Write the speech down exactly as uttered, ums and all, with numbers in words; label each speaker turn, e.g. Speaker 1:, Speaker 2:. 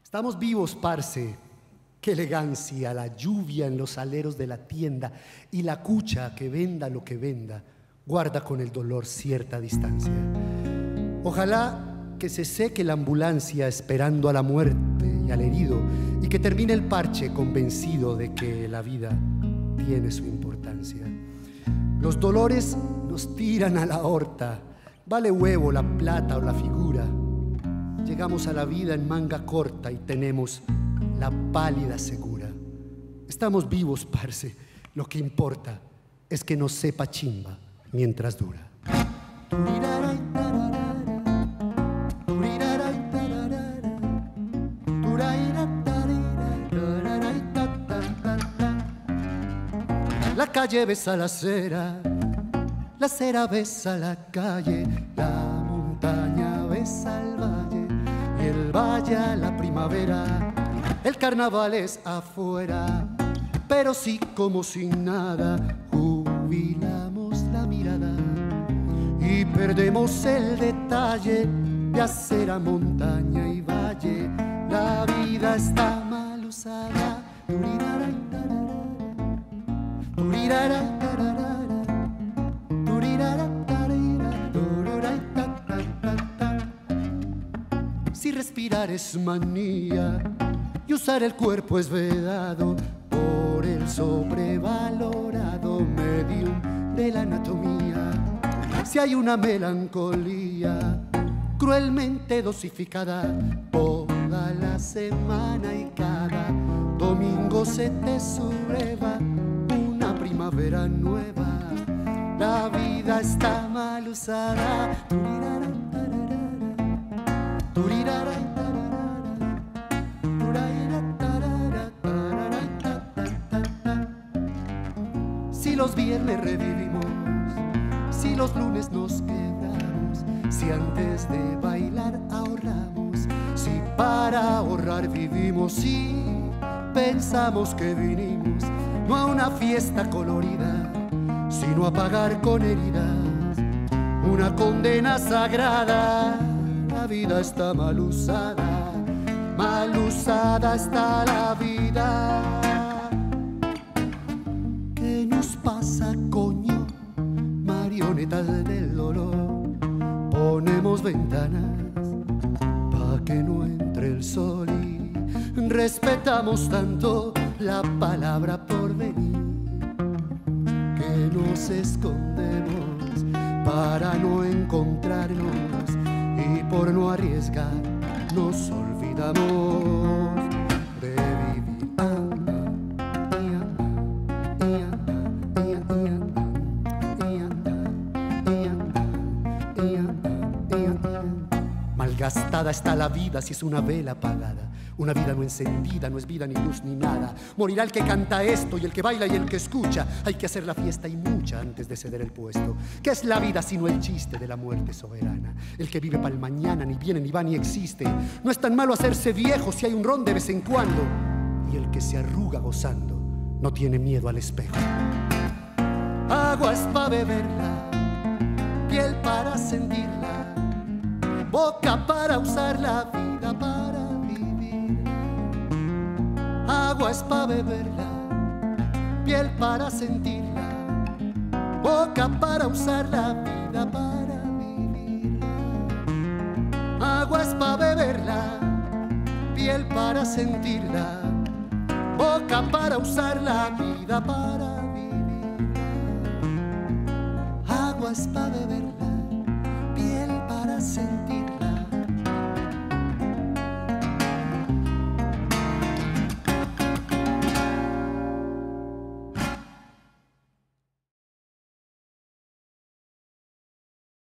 Speaker 1: Estamos vivos, parce. Qué elegancia, la lluvia en los aleros de la tienda y la cucha que venda lo que venda, guarda con el dolor cierta distancia. Ojalá que se seque la ambulancia esperando a la muerte y al herido, y que termine el parche convencido de que la vida tiene su importancia. Los dolores nos tiran a la horta, vale huevo la plata o la figura. Llegamos a la vida en manga corta y tenemos la pálida segura. Estamos vivos, parce. Lo que importa es que nos sepa chimba mientras dura. La calle besa la acera, la acera besa la calle, la montaña besa el valle y el valle a la primavera. El carnaval es afuera, pero sí como sin nada, jubilamos la mirada y perdemos el detalle de acera, montaña y valle. La vida está mal usada. Si respirar es manía y usar el cuerpo es vedado por el sobrevalorado medium de la anatomía. Si hay una melancolía cruelmente dosificada toda la semana y cada domingo se te subleva una primavera nueva. La vida está mal usada. Si los viernes revivimos, si los lunes nos quebramos, si antes de bailar ahorramos, si para ahorrar vivimos, si pensamos que vinimos no a una fiesta colorida, sino a pagar con heridas una condena sagrada. La vida está mal usada, mal usada está la vida. ¿Qué nos pasa, coño? Marionetas del dolor. Ponemos ventanas pa' que no entre el sol y respetamos tanto la palabra por venir que nos escondemos para no encontrarnos y por no arriesgar nos olvidamos de vivir. Malgastada está la vida si es una vela apagada. Una vida no encendida no es vida ni luz ni nada. Morirá el que canta esto y el que baila y el que escucha. Hay que hacer la fiesta y mucha antes de ceder el puesto. ¿Qué es la vida sino el chiste de la muerte soberana? El que vive para el mañana ni viene ni va ni existe. No es tan malo hacerse viejo si hay un ron de vez en cuando. Y el que se arruga gozando no tiene miedo al espejo. Agua es para beberla, piel para sentirla, boca para usar la vida para vivir. Agua es para beberla, piel para sentirla, boca para usar la vida para vivir. Agua es para beberla, piel para sentirla, boca para usar la vida para vivir. Agua es para beberla,